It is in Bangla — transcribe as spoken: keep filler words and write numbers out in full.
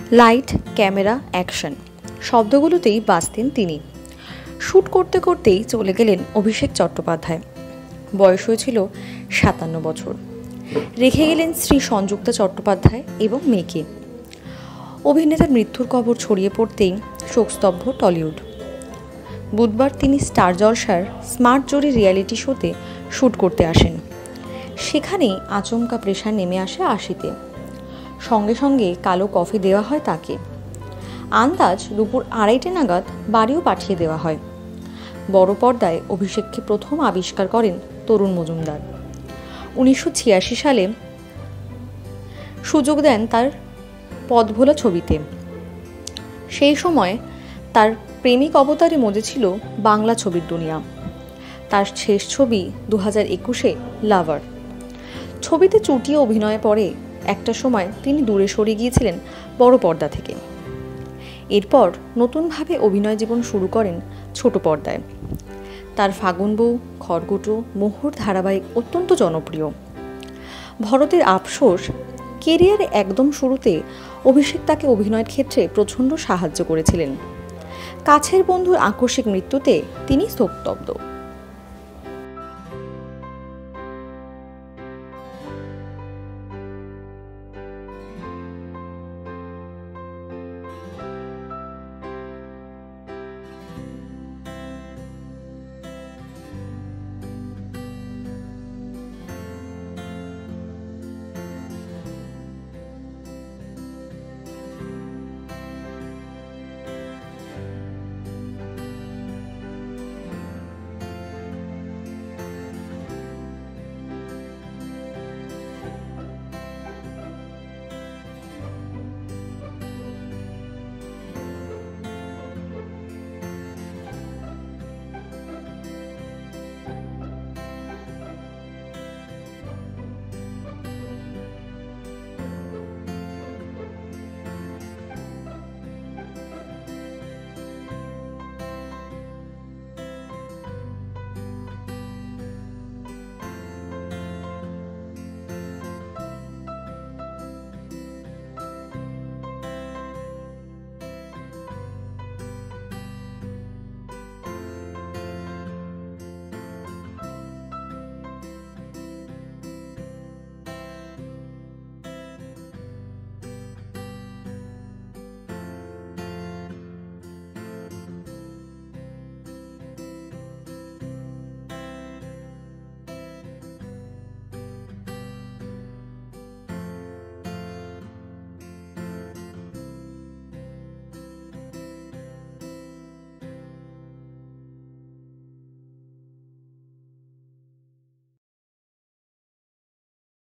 লাইট, ক্যামেরা, অ্যাকশন শব্দগুলোতেই বাঁচতেন তিনি। শ্যুট করতে করতেই চলে গেলেন অভিষেক চট্টোপাধ্যায়। বয়স হয়েছিল সাতান্ন বছর। রেখে গেলেন স্ত্রী সংযুক্তা চট্টোপাধ্যায় এবং মেয়েকে। অভিনেতার মৃত্যুর খবর ছড়িয়ে পড়তেই শোকস্তব্ধ টলিউড। বুধবার তিনি স্টার জলসার স্মার্ট জোরি রিয়ালিটি শোতে শ্যুট করতে আসেন। সেখানেই আচমকা প্রেশার নেমে আসে আশিতে। সঙ্গে সঙ্গে কালো কফি দেওয়া হয় তাকে। আন্দাজ দুপুর আড়াইটে নাগাদ বাড়িও পাঠিয়ে দেওয়া হয়। বড় পর্দায় অভিষেককে প্রথম আবিষ্কার করেন তরুণ মজুমদার। উনিশশো ছিয়াশি সালে সুযোগ দেন তার পথভোলা ছবিতে। সেই সময় তার প্রেমিক অবতারে মজেছিল বাংলা ছবির দুনিয়া। তার শেষ ছবি দু হাজার একুশে লাভার। ছবিতে চুটিয়ে অভিনয়ে পরে একটা সময় তিনি দূরে সরে গিয়েছিলেন বড় পর্দা থেকে। এরপর নতুনভাবে অভিনয় জীবন শুরু করেন ছোট পর্দায়। তার ফাগুন বউ, খড়কুটো, মোহর ধারাবাহিক অত্যন্ত জনপ্রিয়। ভরতের আফসোস কেরিয়ারে একদম শুরুতে অভিষেক তাকে অভিনয়ের ক্ষেত্রে প্রচণ্ড সাহায্য করেছিলেন। কাছের বন্ধুর আকস্মিক মৃত্যুতে তিনি স্তব্ধ।